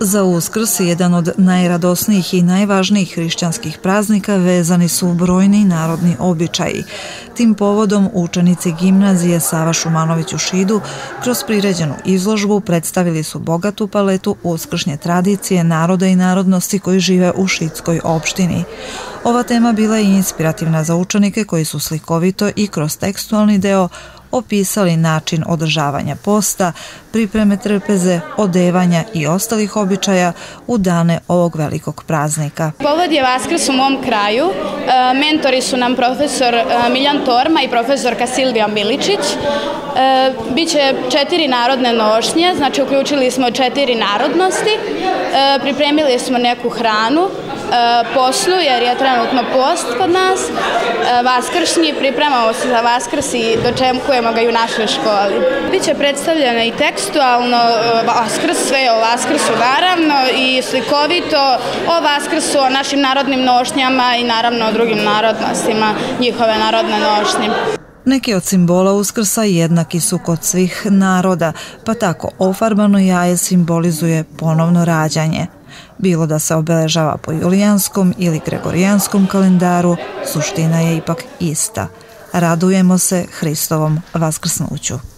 Za Uskrs, jedan od najradosnijih i najvažnijih hrišćanskih praznika, vezani su brojni narodni običaji. Tim povodom učenici gimnazije Sava Šumanović u Šidu kroz priređenu izložbu predstavili su bogatu paletu uskršnje tradicije naroda i narodnosti koji žive u šidskoj opštini. Ova tema bila je inspirativna za učenike koji su slikovito i kroz tekstualni deo opisali način održavanja posta, pripreme trpeze, odevanja i ostalih običaja u dane ovog velikog praznika. Povod je Vaskrs u mom kraju. Mentori su nam profesor Miljan Torma i profesorka Silvija Miličić. Biće 4 narodne nošnje, znači uključili smo 4 narodnosti, pripremili smo neku hranu, posnu jer je trenutno post kod nas, vaskršnji, pripremamo se za Vaskrs i dočekujemo ga i u našoj školi. Biće predstavljeno i tekstualno Vaskrs, sve o Vaskrsu naravno i slikovito o Vaskrsu, o našim narodnim nošnjama i naravno o drugim narodnostima, njihove narodne nošnje. Neki od simbola Uskrsa jednaki su kod svih naroda, pa tako ofarbano jaje simbolizuje ponovno rađanje. Bilo da se obeležava po julijanskom ili gregorijanskom kalendaru, suština je ipak ista. Radujemo se Hristovom vaskrsnuću.